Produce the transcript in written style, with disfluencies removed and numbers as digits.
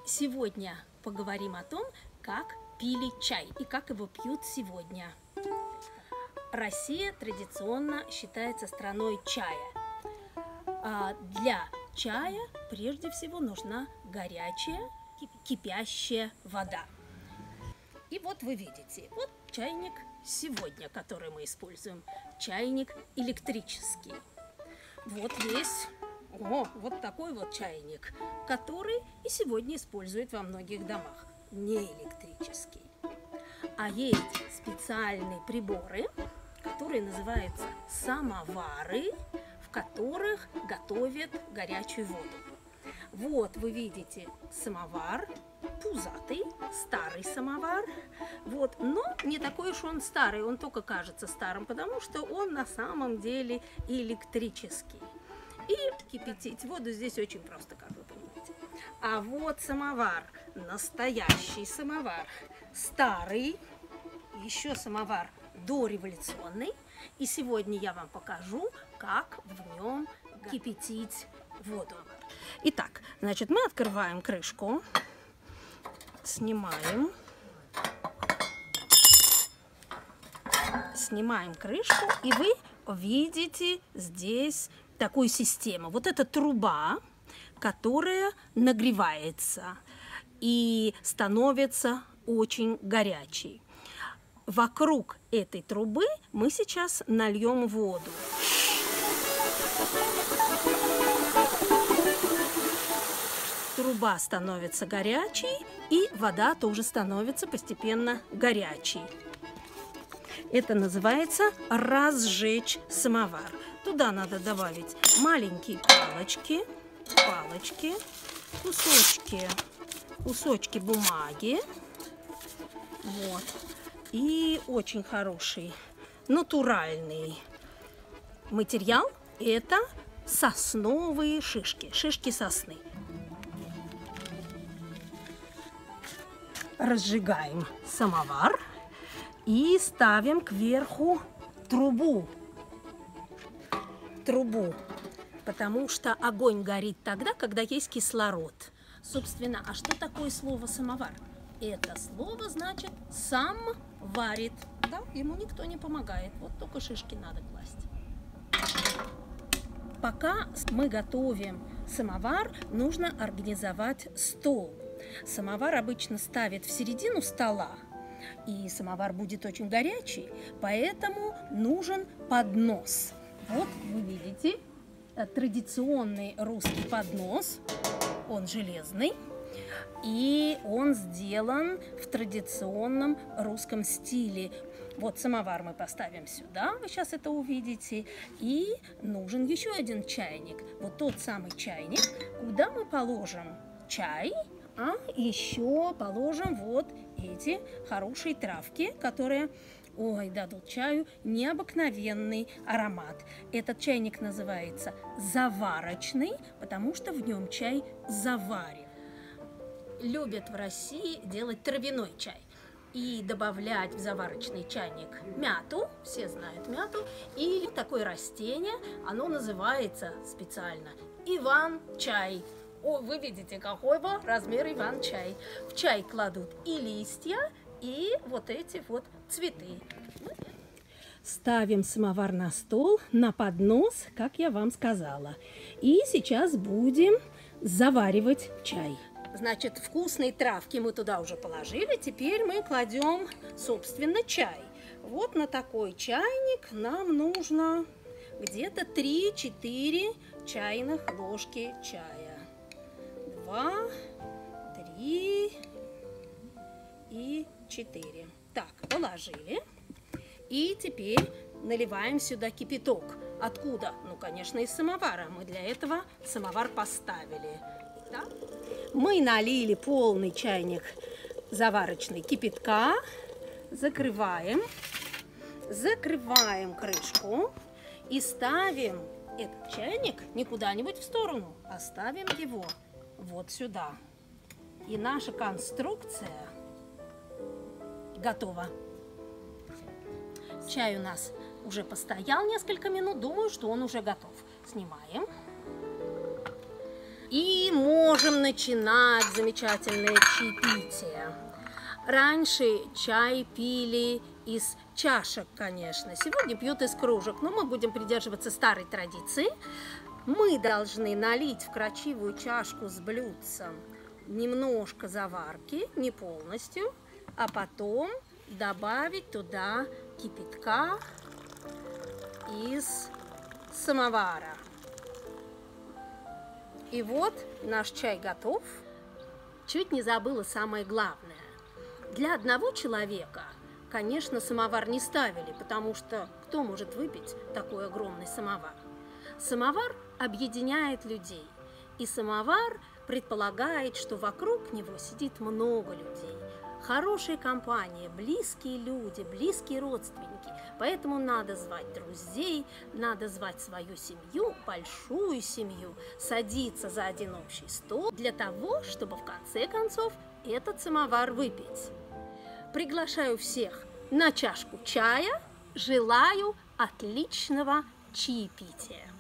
Сегодня поговорим о том, как пили чай и как его пьют сегодня. Россия традиционно считается страной чая. Для чая прежде всего нужна горячая, кипящая вода. И вот вы видите, вот чайник сегодня, который мы используем, чайник электрический. Вот есть вот такой вот чайник, который и сегодня используют во многих домах, не электрический. А есть специальные приборы, которые называются самовары, в которых готовят горячую воду. Вот вы видите самовар, пузатый, старый самовар, вот, но не такой уж он старый, он только кажется старым, потому что он на самом деле электрический. И кипятить воду здесь очень просто, как вы понимаете. А вот самовар, настоящий самовар, старый, еще самовар дореволюционный. И сегодня я вам покажу, как в нем кипятить воду. Итак, значит, мы открываем крышку, снимаем крышку, и вы видите здесь такую систему. Вот это труба, которая нагревается и становится очень горячей. Вокруг этой трубы мы сейчас нальем воду. Труба становится горячей, и вода тоже становится постепенно горячей. Это называется разжечь самовар. Туда надо добавить маленькие палочки, кусочки бумаги. Вот. И очень хороший натуральный материал – это сосновые шишки, шишки сосны. Разжигаем самовар и ставим кверху трубу, потому что огонь горит тогда, когда есть кислород. Собственно, а что такое слово самовар? Это слово значит «сам варит». Да? Ему никто не помогает, вот только шишки надо класть. Пока мы готовим самовар, нужно организовать стол. Самовар обычно ставят в середину стола, и самовар будет очень горячий, поэтому нужен поднос. Вот вы видите традиционный русский поднос, он железный, и он сделан в традиционном русском стиле. Вот самовар мы поставим сюда, вы сейчас это увидите, и нужен еще один чайник, вот тот самый чайник, куда мы положим чай, а еще положим вот эти хорошие травки, которые дадут чаю необыкновенный аромат. Этот чайник называется заварочный, потому что в нем чай заварен. Любят в России делать травяной чай и добавлять в заварочный чайник мяту, все знают мяту, или такое растение, оно называется специально иван-чай. Вы видите, какой размер иван-чай. В чай кладут и листья, и вот эти вот цветы. Ставим самовар на стол, на поднос, как я вам сказала. И сейчас будем заваривать чай. Значит, вкусные травки мы туда уже положили. Теперь мы кладем, собственно, чай. Вот на такой чайник нам нужно где-то 3-4 чайных ложки чая. 2, 3 и 4. Так, положили. И теперь наливаем сюда кипяток. Откуда? Ну, конечно, из самовара. Мы для этого самовар поставили. Так? Мы налили полный чайник заварочный кипятка. Закрываем крышку и ставим этот чайник не куда-нибудь в сторону, а ставим его вот сюда. И наша конструкция готова. Чай у нас уже постоял несколько минут. Думаю, что он уже готов. Снимаем. И можно можем начинать замечательное чаепитие. Раньше чай пили из чашек, конечно. Сегодня пьют из кружек, но мы будем придерживаться старой традиции. Мы должны налить в красивую чашку с блюдцем немножко заварки, не полностью, а потом добавить туда кипятка из самовара. И вот наш чай готов. Чуть не забыла самое главное. Для одного человека, конечно, самовар не ставили, потому что кто может выпить такой огромный самовар? Самовар объединяет людей, и самовар предполагает, что вокруг него сидит много людей. Хорошая компания, близкие люди, близкие родственники. Поэтому надо звать друзей, надо звать свою семью, большую семью, садиться за один общий стол для того, чтобы в конце концов этот самовар выпить. Приглашаю всех на чашку чая. Желаю отличного чаепития.